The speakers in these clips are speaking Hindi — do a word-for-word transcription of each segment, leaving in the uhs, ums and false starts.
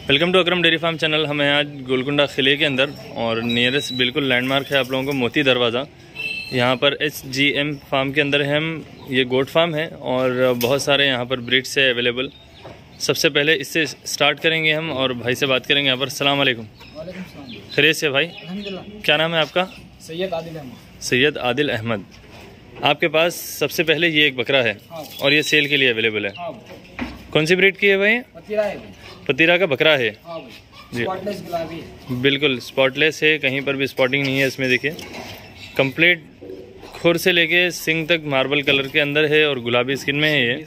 Welcome to Akram dairy farm channel. हम हैं आज गोलकुंडा किले के अंदर और नियरेस्ट बिल्कुल लैंडमार्क है आप लोगों को मोती दरवाज़ा। यहाँ पर एच जी एम फार्म के अंदर है हम। ये गोट फार्म है और बहुत सारे यहाँ पर ब्रीड्स है अवेलेबल। सबसे पहले इससे स्टार्ट करेंगे हम और भाई से बात करेंगे यहाँ पर। अस्सलाम वालेकुम। खैरियत से भाई? क्या नाम है आपका? सैयद आदिल अहमद। सैयद आदिल अहमद। आपके पास सबसे पहले ये एक बकरा है और ये सेल के लिए अवेलेबल है। कौन सी ब्रीड की है भाई? पतीरा है। पतीरा का बकरा है जी। स्पॉटलेस गुलाबी है। बिल्कुल स्पॉटलेस है, कहीं पर भी स्पॉटिंग नहीं है इसमें। देखिए कंप्लीट खुर से लेके सिंग तक मार्बल कलर के अंदर है और गुलाबी स्किन में है ये।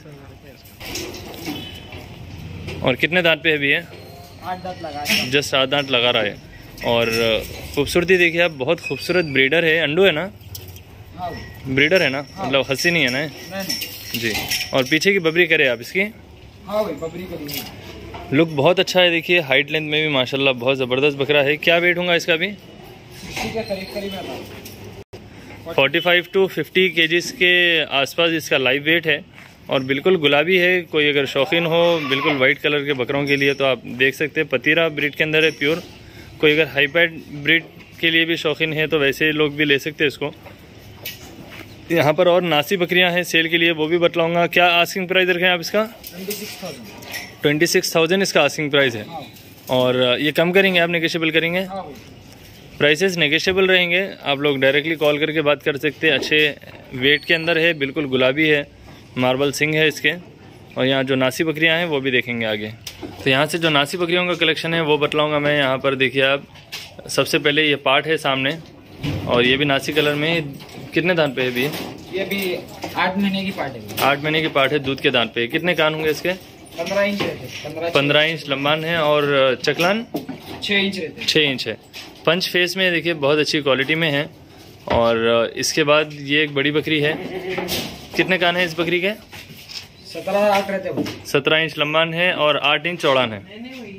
और कितने दांत पे है भी है? आठ दांत लगा है। जस्ट आठ दांत लगा रहा है। और खूबसूरती देखिए आप, बहुत खूबसूरत ब्रीडर है। अंडू है ना? हाँ ब्रीडर है ना? हाँ। मतलब हंसी नहीं है ना? नहीं। जी। और पीछे की बबरी करे आप इसकी? हाँ भाई बबरी करी। लुक बहुत अच्छा है। देखिए हाइट लेंथ में भी माशाल्लाह बहुत ज़बरदस्त बकरा है। क्या वेट होगा इसका भी? करीब करीब पैंतालीस टू पचास केजीज के आसपास इसका लाइव वेट है और बिल्कुल गुलाबी है। कोई अगर शौकीन हो बिल्कुल वाइट कलर के बकरों के लिए तो आप देख सकते हैं। पतीरा ब्रीड के अंदर है प्योर। कोई अगर हाईपैड ब्रीड के लिए भी शौकीन है तो वैसे लोग भी ले सकते हैं इसको। यहाँ पर और नासी बकरियाँ हैं सेल के लिए, वो भी बतलाऊँगा। क्या आस्किंग प्राइस रखें आप इसका? ट्वेंटी सिक्स थाउजेंड इसका आस्किंग प्राइस है। और ये कम करेंगे आप? नेगोशिएबल करेंगे? प्राइसेस नेगोशिएबल रहेंगे। आप लोग डायरेक्टली कॉल करके बात कर सकते हैं। अच्छे वेट के अंदर है, बिल्कुल गुलाबी है, मार्बल सिंग है इसके। और यहाँ जो नासी बकरियाँ हैं वो भी देखेंगे आगे। तो यहाँ से जो नासी बकरियों का कलेक्शन है वो बतलाऊँगा मैं। यहाँ पर देखिए आप, सबसे पहले ये पार्ट है सामने और ये भी नासी कलर में। कितने दांत पे है भी? ये भी आठ महीने की पार्ट है। आठ महीने की पार्ट है, दूध के दांत पे। कितने कान होंगे इसके? पंद्रह इंच रहते। पंद्रह इंच लंबान है। और चकलान छः इंच रहते। छः इंच है। पंच फेस में देखिए बहुत अच्छी क्वालिटी में है। और इसके बाद ये एक बड़ी बकरी है। कितने कान है इस बकरी के? सत्रह आठ रहते। सत्रह इंच लंबान है और आठ इंच चौड़ान है।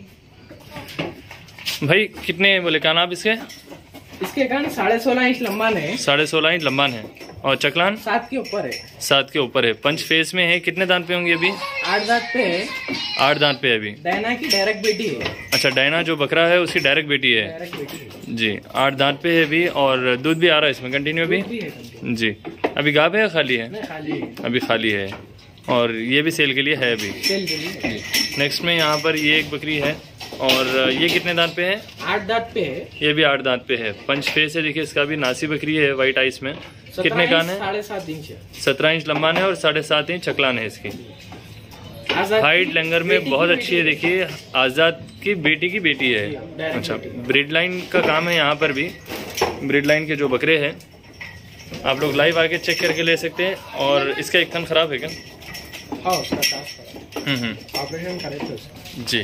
भाई कितने बोले कान आप इसके? इसके कान साढ़े सोलह इंच लंबान है। साढ़े सोलह इंच लंबान है। और चकलान? सात के ऊपर है। सात के ऊपर है। पंच फेस में है। कितने दांत पे होंगे अभी? आठ दांत पे है। आठ दांत पे है अभी। डायना की डायरेक्ट बेटी है। अच्छा, डायना जो बकरा है उसकी डायरेक्ट बेटी है। डायरेक्ट बेटी है जी। आठ दांत पे है भी और दूध भी आ रहा है इसमें कंटिन्यू भी? जी। अभी गाब है या खाली है? खाली है। अभी खाली है। और ये भी सेल के लिए है अभी? सेल के लिए। नेक्स्ट में यहाँ पर ये एक बकरी है और ये कितने दांत पे है? आठ दांत पे है। ये भी आठ दांत पे है। पंच फेस है। देखिए इसका भी नासी बकरी है वाइट आइस में। कितने कान है? साढ़े सात इंच है। सत्रह इंच लंबान है और साढ़े सात इंच चकलान है इसकी। हाइट लंगर में बहुत अच्छी है। देखिए आज़ाद की बेटी की बेटी है। अच्छा, ब्रीड लाइन का काम है यहाँ पर भी। ब्रीड लाइन के जो बकरे हैं आप लोग लाइव आके चेक करके ले सकते हैं। और इसका एक थन खराब है क्या? हाँ, उसका हम्म ऑपरेशन करे थे उसका। जी।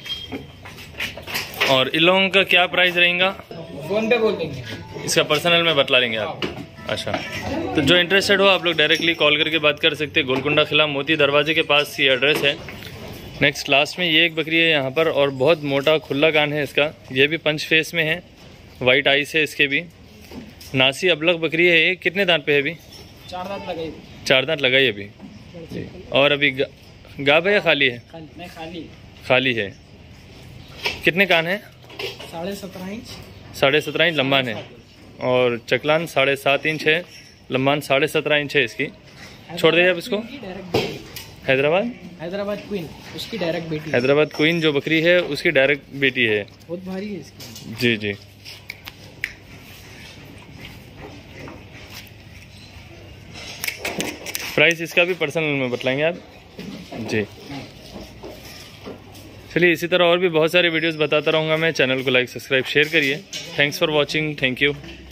और इन लोगों का क्या प्राइस रहेगा? फोन पे बोल देंगे। इसका पर्सनल में बतला लेंगे आप? अच्छा, तो जो इंटरेस्टेड हो आप लोग डायरेक्टली कॉल करके बात कर सकते हैं। गोलकुंडा किला मोती दरवाजे के पास ये एड्रेस है। नेक्स्ट लास्ट में ये एक बकरी है यहाँ पर और बहुत मोटा खुला कान है इसका। ये भी पंच फेस में है, वाइट आइस है इसके भी। नासी अबलग बकरी है ये। कितने दांत पे है अभी? चार दांत लगाई। चार दांत लगाई अभी जी। और अभी गा, गाब है या खाली है? नहीं, खाली खाली है। कितने कान है? साढ़े सत्रह इंच। साढ़े सत्रह इंच लंबान है। और चकलान साढ़े सात इंच है, लंबान साढ़े सत्रह इंच है इसकी। छोड़ दे आप इसको। हैदराबाद हैदराबाद क्वीन उसकी डायरेक्ट बेटी। हैदराबाद क्वीन जो बकरी है उसकी डायरेक्ट बेटी है। बहुत भारी है इसकी। जी जी। प्राइस इसका भी पर्सनल में बतलाएंगे आप? जी। चलिए इसी तरह और भी बहुत सारे वीडियोस बताता रहूँगा मैं। चैनल को लाइक सब्सक्राइब शेयर करिए। Thanks for watching. Thank you.